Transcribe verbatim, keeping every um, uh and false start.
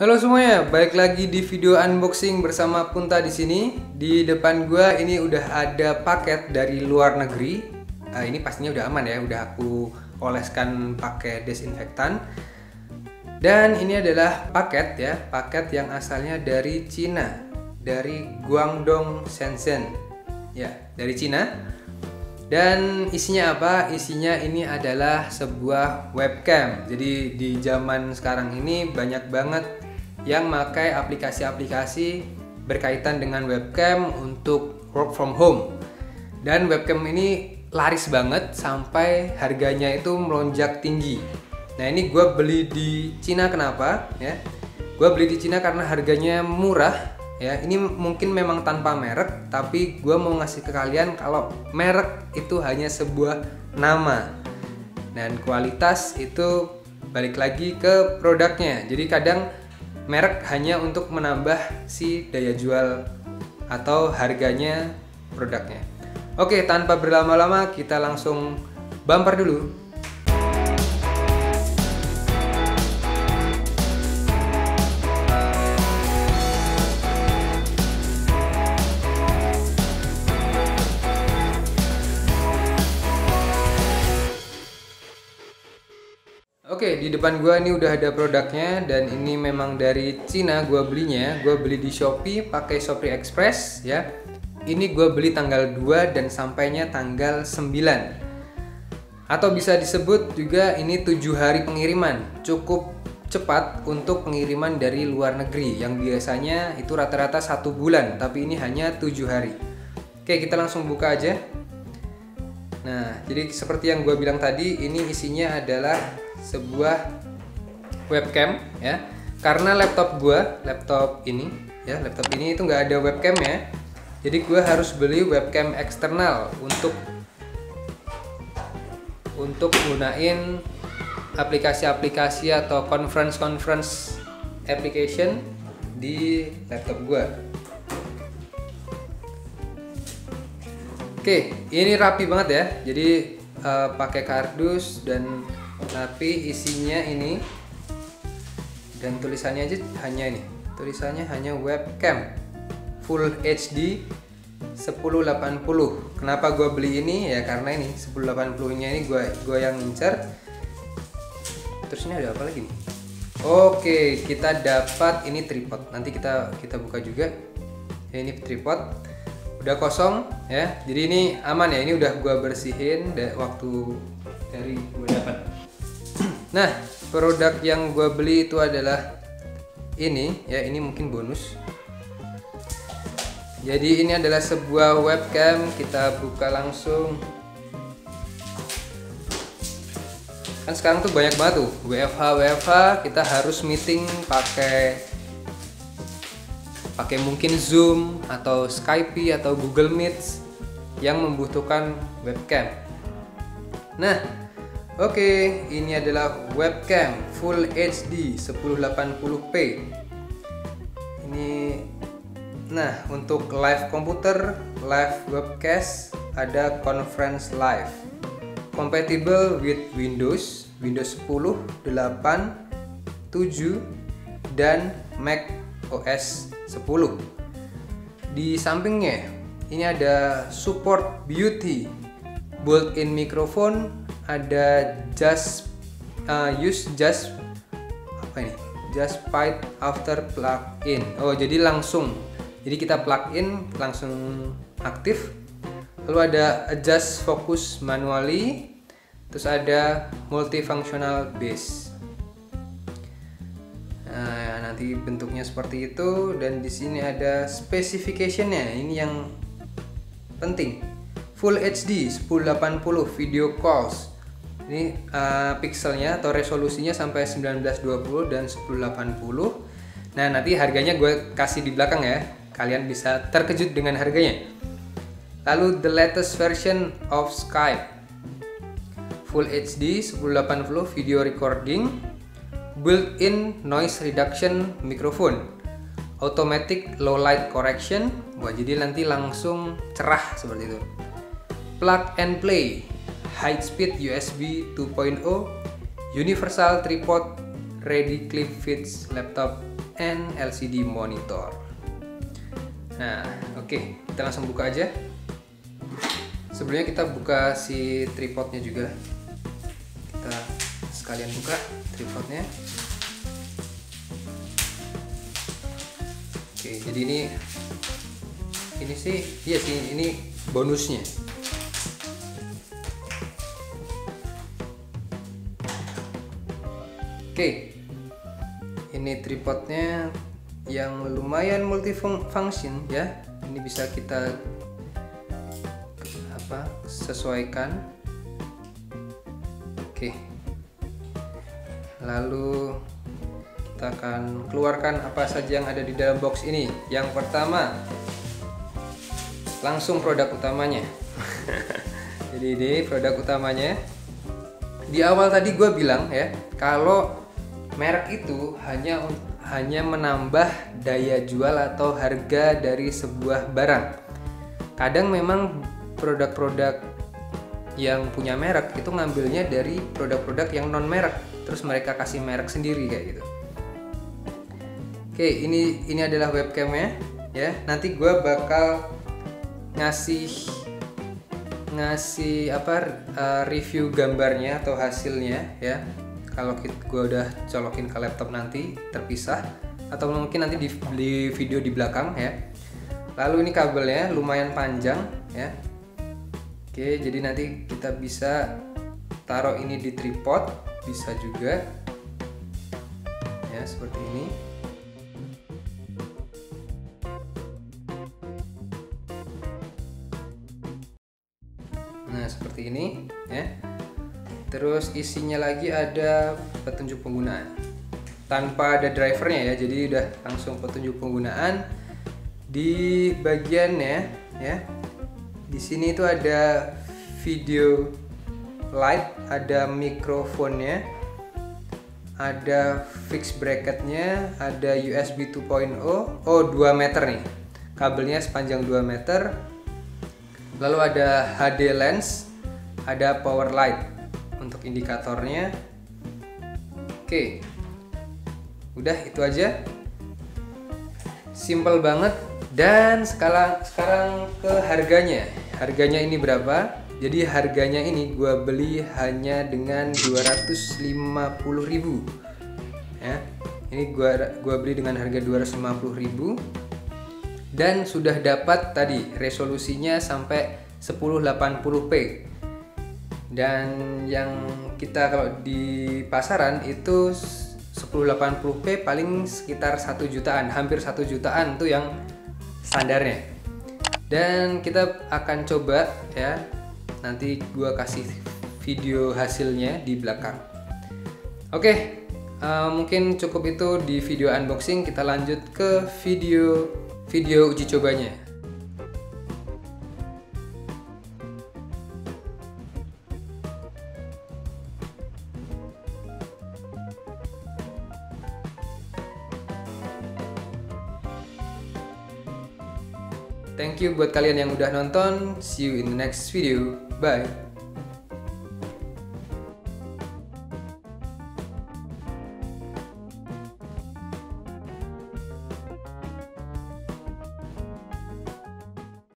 Halo semuanya, balik lagi di video unboxing bersama Punta di sini. Di depan gua ini udah ada paket dari luar negeri. Uh, ini pastinya udah aman ya, udah aku oleskan pakai desinfektan. Dan ini adalah paket ya, paket yang asalnya dari Cina, dari Guangdong Shenzhen. Ya, dari Cina. Dan isinya apa? Isinya ini adalah sebuah webcam. Jadi di zaman sekarang ini banyak banget yang pakai aplikasi-aplikasi berkaitan dengan webcam untuk work from home. Dan webcam ini laris banget sampai harganya itu melonjak tinggi. Nah, ini gue beli di Cina. Kenapa? Ya, gue beli di Cina karena harganya murah. Ya, ini mungkin memang tanpa merek, tapi gue mau ngasih ke kalian kalau merek itu hanya sebuah nama dan kualitas itu balik lagi ke produknya. Jadi kadang merek hanya untuk menambah si daya jual atau harganya produknya. Oke, tanpa berlama-lama kita langsung bumper dulu. Oke, di depan gua ini udah ada produknya dan ini memang dari Cina gua belinya. Gua beli di Shopee pakai Shopee Express ya. Ini gua beli tanggal dua dan sampainya tanggal sembilan. Atau bisa disebut juga ini tujuh hari pengiriman. Cukup cepat untuk pengiriman dari luar negeri yang biasanya itu rata-rata satu bulan, tapi ini hanya tujuh hari. Oke, kita langsung buka aja. Nah, jadi seperti yang gue bilang tadi, ini isinya adalah sebuah webcam ya. Karena laptop gue, laptop ini ya, laptop ini itu nggak ada webcam ya. Jadi gue harus beli webcam eksternal untuk untuk gunain aplikasi-aplikasi atau conference-conference application di laptop gue. Oke, ini rapi banget ya. Jadi uh, pakai kardus dan rapi, isinya ini dan tulisannya aja hanya ini. Tulisannya hanya webcam Full H D sepuluh delapan puluh. Kenapa gue beli ini? Ya karena ini sepuluh delapan puluh-nya ini gue gue yang ngincer. Terus ini ada apa lagi nih? Oke, kita dapat ini tripod. Nanti kita kita buka juga. Ya, ini tripod. Udah kosong ya, jadi ini aman ya. Ini udah gua bersihin da waktu dari gua dapat. Nah, produk yang gua beli itu adalah ini ya, ini mungkin bonus. Jadi ini adalah sebuah webcam. Kita buka langsung. Kan sekarang tuh banyak banget tuh W F H W F H, kita harus meeting pakai pakai mungkin Zoom atau Skype atau Google Meet yang membutuhkan webcam. Nah, oke, okay, ini adalah webcam Full H D sepuluh delapan puluh p. Ini, nah untuk live komputer, live webcast, ada conference live, compatible with Windows, Windows sepuluh, delapan, tujuh, dan Mac O S sepuluh. Di sampingnya ini ada support beauty, built-in microphone, ada just uh, use just apa ini? Just fight after plug in. Oh, jadi langsung. Jadi kita plug in langsung aktif. Lalu ada adjust focus manually. Terus ada multifunctional base. Nah, nanti bentuknya seperti itu, dan di sini ada specification-nya. Ini yang penting. Full H D sepuluh delapan puluh video calls. Ini uh, pixelnya atau resolusinya sampai sembilan belas dua puluh dan sepuluh delapan puluh. Nah, nanti harganya gue kasih di belakang ya. Kalian bisa terkejut dengan harganya. Lalu the latest version of Skype. Full H D sepuluh delapan puluh video recording. Built-in noise reduction microphone, automatic low light correction. Wah, jadi nanti langsung cerah seperti itu. Plug and play, high speed U S B dua titik nol, universal tripod, ready clip fits laptop and L C D monitor. Nah, oke, okay, kita langsung buka aja. Sebelumnya kita buka si tripodnya juga. Kita sekalian buka tripodnya. Oke, jadi ini ini sih, iya sih, ini bonusnya. Oke, ini tripodnya yang lumayan multifunction ya. Ini bisa kita apa sesuaikan. Oke, lalu kita akan keluarkan apa saja yang ada di dalam box ini. Yang pertama, langsung produk utamanya. Jadi ini produk utamanya. Di awal tadi gue bilang ya, kalau merek itu hanya hanya menambah daya jual atau harga dari sebuah barang. Kadang memang produk-produk yang punya merek itu ngambilnya dari produk-produk yang non merek, terus mereka kasih merek sendiri kayak gitu. Oke, ini ini adalah webcamnya ya. Nanti gue bakal ngasih ngasih apa uh, review gambarnya atau hasilnya ya. Kalau gue udah colokin ke laptop nanti terpisah, atau mungkin nanti di, di video di belakang ya. Lalu ini kabelnya lumayan panjang ya. Oke, jadi nanti kita bisa taruh ini di tripod, bisa juga ya seperti ini. Nah seperti ini ya. Terus isinya lagi ada petunjuk penggunaan tanpa ada drivernya ya, jadi udah langsung petunjuk penggunaan. Di bagiannya ya, di sini itu ada video light, ada mikrofonnya, ada fix bracketnya, ada U S B dua titik nol, oh dua meter nih, kabelnya sepanjang dua meter. Lalu ada H D lens, ada power light untuk indikatornya. Oke, udah itu aja, simple banget. Dan sekarang sekarang ke harganya. Harganya ini berapa? Jadi harganya ini gua beli hanya dengan dua ratus lima puluh ribu ya. Ini gua gua beli dengan harga dua ratus lima puluh ribu dan sudah dapat tadi resolusinya sampai sepuluh delapan puluh p. Dan yang kita kalau di pasaran itu sepuluh delapan puluh p paling sekitar satu jutaan, hampir satu jutaan tuh yang standarnya. Dan kita akan coba ya, nanti gua kasih video hasilnya di belakang. Oke, uh, mungkin cukup itu di video unboxing. Kita lanjut ke video video uji cobanya. Thank you buat kalian yang udah nonton. See you in the next video. Bye.